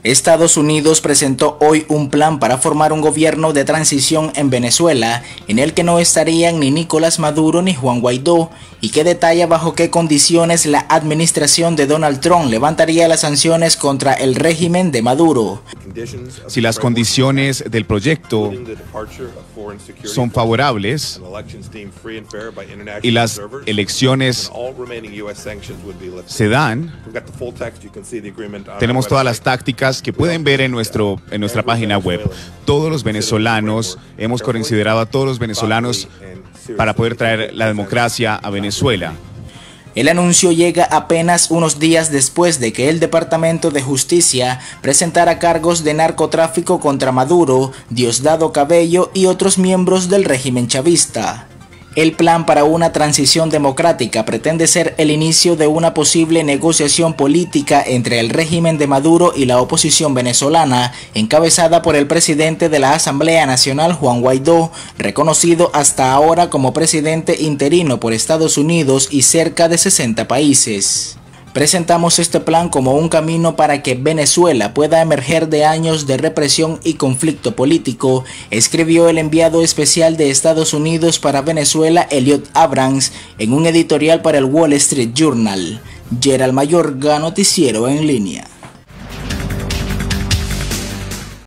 Estados Unidos presentó hoy un plan para formar un gobierno de transición en Venezuela, en el que no estarían ni Nicolás Maduro ni Juan Guaidó, y que detalla bajo qué condiciones la administración de Donald Trump levantaría las sanciones contra el régimen de Maduro. Si las condiciones del proyecto son favorables y las elecciones se dan, tenemos todas las tácticas que pueden ver en nuestra página web. Todos los venezolanos, hemos considerado a todos los venezolanos para poder traer la democracia a Venezuela. El anuncio llega apenas unos días después de que el Departamento de Justicia presentara cargos de narcotráfico contra Maduro, Diosdado Cabello y otros miembros del régimen chavista. El plan para una transición democrática pretende ser el inicio de una posible negociación política entre el régimen de Maduro y la oposición venezolana, encabezada por el presidente de la Asamblea Nacional, Juan Guaidó, reconocido hasta ahora como presidente interino por Estados Unidos y cerca de 60 países. Presentamos este plan como un camino para que Venezuela pueda emerger de años de represión y conflicto político, escribió el enviado especial de Estados Unidos para Venezuela, Elliot Abrams, en un editorial para el Wall Street Journal. Gerald Mayorga, Noticiero en Línea.